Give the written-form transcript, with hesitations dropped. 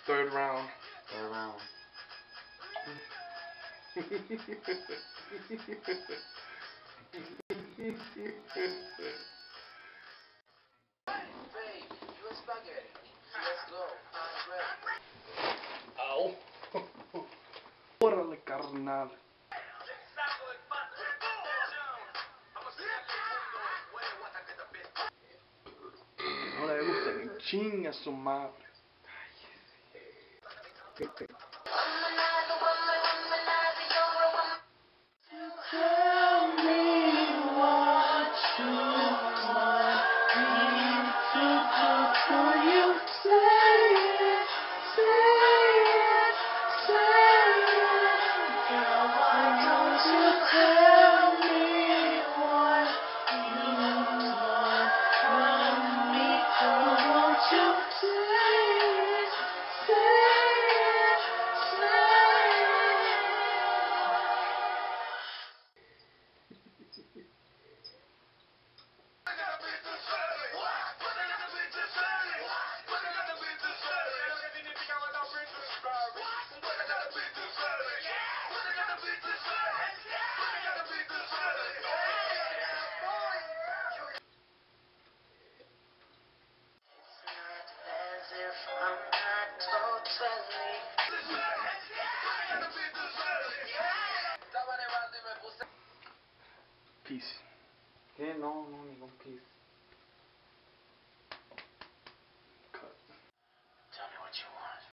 Third round. Third round. Au. Órale, carnal. No le gusta que chinga su madre. Peace. ¿Qué? No, ningún peace.